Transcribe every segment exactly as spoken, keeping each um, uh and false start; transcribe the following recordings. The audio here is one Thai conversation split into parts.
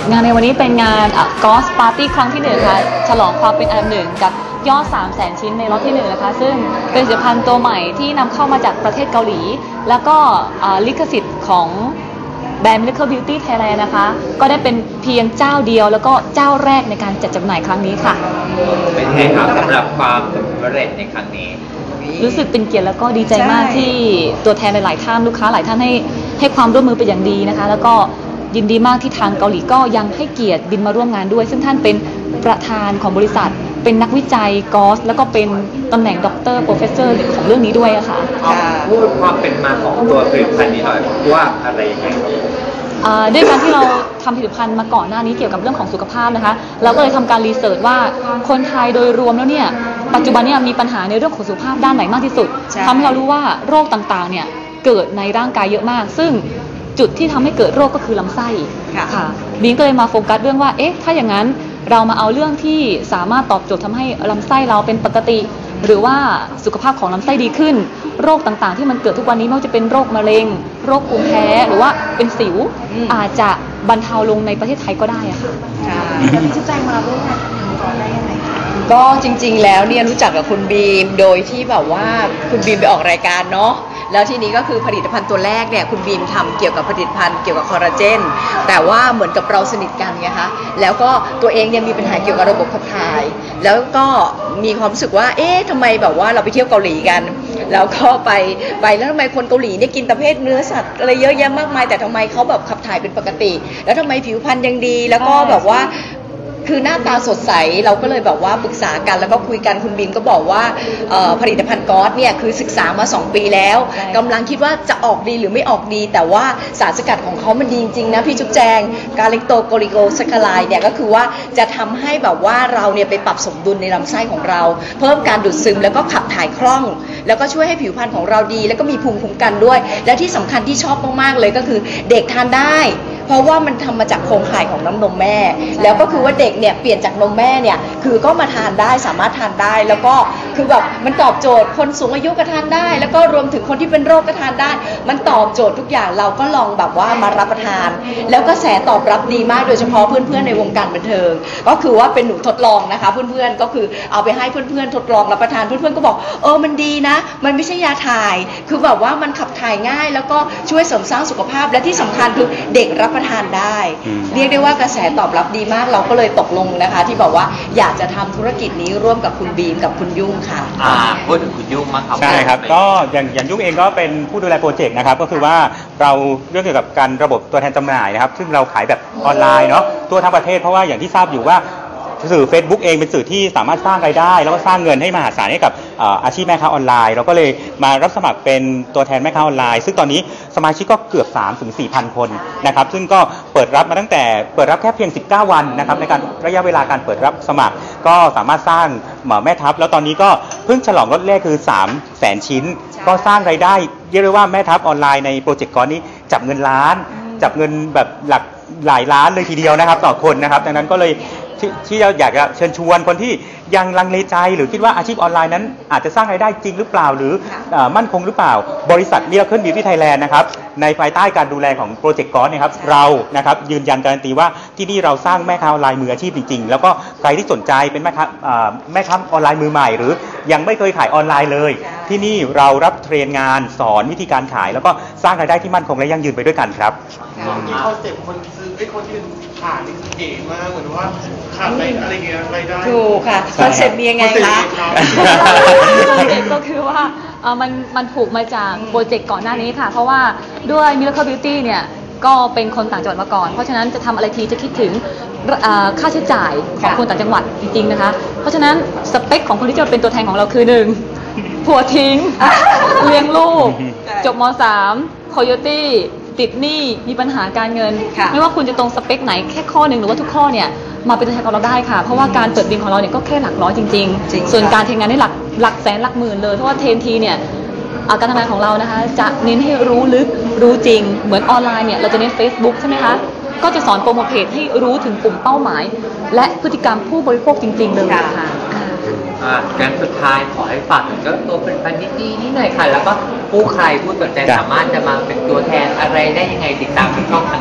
งานในวันนี้เป็นงานกอสปาร์ตี้ครั้งที่หนึ่งค่ะฉลองความเป็นอันดับหนึ่งกับยอด สามแสน ชิ้นในล็อตที่หนึ่งนะคะซึ่งเป็นผลิตภัณฑ์ตัวใหม่ที่นำเข้ามาจากประเทศเกาหลีแล้วก็ลิขสิทธิ์ของแบรนด์ Miracle Beauty Thailand นะคะก็ได้เป็นเพียงเจ้าเดียวแล้วก็เจ้าแรกในการจัดจำหน่ายครั้งนี้ค่ะเป็นไงครับสำหรับความสำเร็จในครั้งนี้รู้สึกเป็นเกียรติแล้วก็ดีใจมากที่ตัวแทนหลายๆท่านลูกค้าหลายท่านให้ให้ความร่วมมือเป็นอย่างดีนะคะแล้วก็ยินดีมากที่ทางเกาหลีก็ยังให้เกียรติบินมาร่วมงานด้วยซึ่งท่านเป็นประธานของบริษัทเป็นนักวิจัยกอสแล้วก็เป็นตำแหน่งด็อกเตอร์โปรเฟสเซอร์ของเรื่องนี้ด้วยอะค่ะพูดความเป็นมาของตัวผลิตภัณฑ์นี้หน่อยว่าอะไรยังไงด้วยการที่เราทำผลิตภัณฑ์มาก่อนหน้านี้เกี่ยวกับเรื่องของสุขภาพนะคะเราก็เลยทำการรีเสิร์ชว่าคนไทยโดยรวมแล้วเนี่ยปัจจุบันเนี่ยมีปัญหาในเรื่องของสุขภาพด้านไหนมากที่สุดทำให้เรารู้ว่าโรคต่างๆเนี่ยเกิดในร่างกายเยอะมากซึ่งจุดที่ทำให้เกิดโรคก็คือลำไส้ค่ะบิงก็เลยมาโฟกัสเรื่องว่าเอ๊ะถ้าอย่างนั้นเรามาเอาเรื่องที่สามารถตอบโจทย์ทำให้ลำไส้เราเป็นปกติหรือว่าสุขภาพของลำไส้ดีขึ้นโรคต่างๆที่มันเกิดทุกวันนี้ไม่ว่าจะเป็นโรคมะเร็งโรคภูมิแพ้หรือว่าเป็นสิวอาจจะบรรเทาลงในประเทศไทยก็ได้อะค่ะแล้วพี่ชุดแจงมาร่วมงานก่อนได้ยังไงคะก็จริงๆแล้วเนี่ยรู้จักกับคุณบีมโดยที่แบบว่าคุณบีมไปออกรายการเนาะแล้วทีนี้ก็คือผลิตภัณฑ์ตัวแรกเนี่ยคุณบีมทำเกี่ยวกับผลิตภัณฑ์เกี่ยวกับคอลลาเจนแต่ว่าเหมือนกับเราสนิทกันไงคะแล้วก็ตัวเองเนี่ยมีปัญหาเกี่ยวกับระบบขับถ่ายแล้วก็มีความรู้สึกว่าเอ๊ะทำไมแบบว่าเราไปเที่ยวเกาหลีกันแล้วก็ไปไปแล้วทำไมคนเกาหลีเนี่ยกินประเภทเนื้อสัตว์อะไรเยอะแยะมากมายแต่ทำไมเขาแบบขับถ่ายเป็นปกติแล้วทำไมผิวพรรณยังดีแล้วก็แบบว่าคือหน้าตาสดใสเราก็เลยแบบว่าปรึกษากันแล้วก็คุยกันคุณบีมก็บอกว่าผลิตภัณฑ์กอสเนี่ยคือศึกษามาสองปีแล้วกำลังคิดว่าจะออกดีหรือไม่ออกดีแต่ว่าสารสกัดของเขามันดีจริงๆนะพี่จุ๊บแจงกาลิกโตโกลิโกซัคคาไลเนี่ยก็คือว่าจะทำให้แบบว่าเราเนี่ยไปปรับสมดุลในลำไส้ของเราเพิ่มการดูดซึมแล้วก็ขับถ่ายคล่องแล้วก็ช่วยให้ผิวพรรณของเราดีแล้วก็มีภูมิคุ้มกันด้วยและที่สำคัญที่ชอบมากๆเลยก็คือเด็กทานได้เพราะว่ามันทำมาจากโครงข่ายของน้ำนมแม่แล้วก็คือว่าเด็กเนี่ยเปลี่ยนจากนมแม่เนี่ยคือก็มาทานได้สามารถทานได้แล้วก็คือแบบมันตอบโจทย์คนสูงอายุก็ทานได้แล้วก็รวมถึงคนที่เป็นโรคก็ทานได้มันตอบโจทย์ทุกอย่างเราก็ลองแบบว่ามารับประทานแล้วก็แสตอบรับดีมากโดยเฉพาะเพื่อนๆในวงการบันเทิงก็คือว่าเป็นหนูทดลองนะคะเพื่อนๆก็คือเอาไปให้เพื่อนๆทดลองรับประทานเพื่อนๆก็บอกเออมันดีนะมันไม่ใช่ยาถ่ายคือแบบว่ามันขับถ่ายง่ายแล้วก็ช่วยเสริมสร้างสุขภาพและที่สำคัญคือเด็กรับประทานได้เรียกได้ว่ากระแสตอบรับดีมากเราก็เลยตกลงนะคะที่บอกว่าอยากจะทำธุรกิจนี้ร่วมกับคุณบีมกับคุณยุ่งค่ะอ่าพูดถึงคุณยุ่งมั้งครับใช่ครับก็อย่างอย่างยุ่งเองก็เป็นผู้ดูแลโปรเจกต์นะครับก็คือว่าเราเรื่องเกี่ยวกับการระบบตัวแทนจำหน่ายนะครับซึ่งเราขายแบบออนไลน์เนาะทั่วทั้งประเทศเพราะว่าอย่างที่ทราบอยู่ว่าสื่อ Facebook เองเป็นสื่อที่สามารถสร้างรายได้แล้วก็สร้างเงินให้มหาศาลให้กับอาชีพแม่ค้าออนไลน์เราก็เลยมารับสมัครเป็นตัวแทนแม่ค้าออนไลน์ซึ่งตอนนี้สมาชิกก็เกือบ สามถึงสี่พัน คนนะครับซึ่งก็เปิดรับมาตั้งแต่เปิดรับแค่เพียงสิบเก้าวันนะครับในการระยะเวลาการเปิดรับสมัครก็สามารถสร้างแม่ทัพแล้วตอนนี้ก็เพิ่งฉลองล็อตแรกคือสามแสนชิ้นก็สร้างรายได้เรียกได้ว่าแม่ทัพออนไลน์ในโปรเจกต์ก้อนนี้จับเงินล้านจับเงินแบบหลักหลายล้านเลยทีเดียวนะครับต่อคนนะครับดังนั้นก็เลยที่เราอยากจะเชิญชวนคนที่ยังลังเลใจหรือคิดว่าอาชีพออนไลน์นั้นอาจจะสร้างรายได้จริงหรือเปล่าหรือมั่นคงหรือเปล่าบริษัท Miracle Beauty Thailand นะครับในภายใต้การดูแลของโปรเจกต์ก้อนนะครับเรานะครับยืนยันการันตีว่าที่นี่เราสร้างแม่ค้าออนไลน์มืออาชีพจริงๆแล้วก็ใครที่สนใจเป็นแม่ค้าแม่ค้าออนไลน์มือใหม่หรือยังไม่เคยขายออนไลน์เลยที่นี่เรารับเทรนงานสอนวิธีการขายแล้วก็สร้างรายได้ที่มั่นคงและยั่งยืนไปด้วยกันครับมีคอนเซ็ปต์คนซื้อไอ้คนที่ขายนี่เก๋มากเหมือนว่าขาดอะไรเงี้ยรายได้ถูกค่ะคอนเซ็ปต์มียังไงคะคอนเซ็ปต์ก็คือว่ามันมันผูกมาจากโปรเจกต์ก่อนหน้านี้ค่ะเพราะว่าด้วย Miracle Beauty เนี่ยก็เป็นคนต่างจังหวัดมาก่อนเพราะฉะนั้นจะทำอะไรทีจะคิดถึงค่าใช้จ่ายของคนต่างจังหวัดจริงๆนะคะเพราะฉะนั้นสเปคของคนที่จะเป็นตัวแทนของเราคือหนึ่งผัวทิ้งเลี้ยงลูกจบม.สามโคโยตี้ติดหนี้มีปัญหาการเงินไม่ว่าคุณจะตรงสเปคไหนแค่ข้อหนึ่งหรือว่าทุกข้อเนี่ยมาเป็นตัวแทนของเราได้ค่ะเพราะว่าการเปิดบินของเราเนี่ยก็แค่หลักร้อยจริงๆส่วนการเทรนงานได้หลักหลักแสนหลักหมื่นเลยเพราะว่าเทรนทีเนี่ยการทำงานของเรานะคะจะเน้นให้รู้ลึกรู้จริงเหมือนออนไลน์เนี่ยเราจะเน้น Facebook ใช่ไหมคะก็จะสอนโปรโมทเพจให้รู้ถึงกลุ่มเป้าหมายและพฤติกรรมผู้บริโภคจริงๆเลยค่ะอ่าการสุดท้ายขอให้ฝากถึงเจ้าตัวเป็นพันธุ์ดีๆนี่หน่อยค่ะแล้วก็ผู้ใครผู้สนใจสามารถจะมาเป็นตัวแทนอะไรได้ยังไงติดตามที่ช่องทางไหน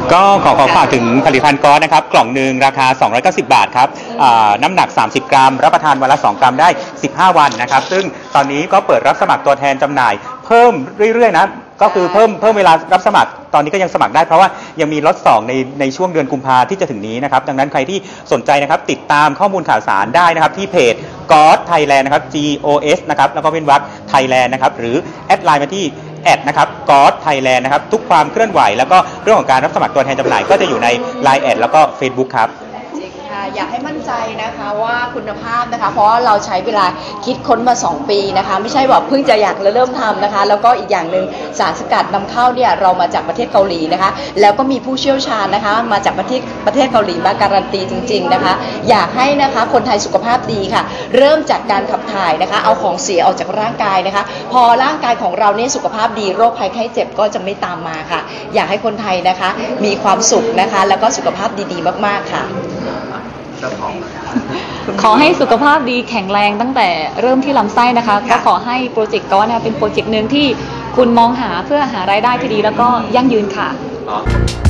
ก็ขอขอฝากถึงผลิตภัณฑ์ก๊อซนะครับกล่องหนึ่งราคา สองร้อยเก้าสิบบาทครับอ่าน้ำหนัก สามสิบ กรัม รับประทานวันละ สอง กรัมได้ สิบห้า วันนะครับซึ่งตอนนี้ก็เปิดรับสมัครตัวแทนจำหน่ายเพิ่มเรื่อยๆนะก็คือเพิ่มเพิ่มเวลารับสมัครตอนนี้ก็ยังสมัครได้เพราะว่ายังมีล็อตสองในในช่วงเดือนกุมภาที่จะถึงนี้นะครับดังนั้นใครที่สนใจนะครับติดตามข้อมูลข่าวสารได้นะครับที่เพจ ก๊อซ ไทยแลนด์ นะครับ G O S นะครับแล้วก็เป็นวรรค Thailand นะครับหรือแอดไลน์มาที่แอดนะครับ ก๊อซ ไทยแลนด์ นะครับทุกความเคลื่อนไหวแล้วก็เรื่องของการรับสมัครตัวแทนจำหน่ายก็จะอยู่ใน ไลน์ แอดแล้วก็ Facebook ครับจริงค่ะอยากให้มั่นใจนะคะว่าคุณภาพนะคะเพราะเราใช้เวลาคิดค้นมาสองปีนะคะไม่ใช่ว่าเพิ่งจะอยากเริ่มทำนะคะแล้วก็อีกอย่างหนึ่งสารสกัดนำเข้าเนี่ยเรามาจากประเทศเกาหลีนะคะแล้วก็มีผู้เชี่ยวชาญนะคะมาจากประเทศประเทศเกาหลีมาการันตีจริงๆนะคะอยากให้นะคะคนไทยสุขภาพดีค่ะเริ่มจากการขับถ่ายนะคะเอาของเสียออกจากร่างกายนะคะพอร่างกายของเราเนี่ยสุขภาพดีโรคภัยไข้เจ็บก็จะไม่ตามมาค่ะอยากให้คนไทยนะคะมีความสุขนะคะแล้วก็สุขภาพดีๆมากๆค่ะขอให้สุขภาพดีแข็งแรงตั้งแต่เริ่มที่ลำไส้นะคะก็ขอให้โปรเจกต์ก๊อซนะคะเป็นโปรเจกต์หนึ่งที่คุณมองหาเพื่อหารายได้ที่ดีแล้วก็ยั่งยืนค่ะ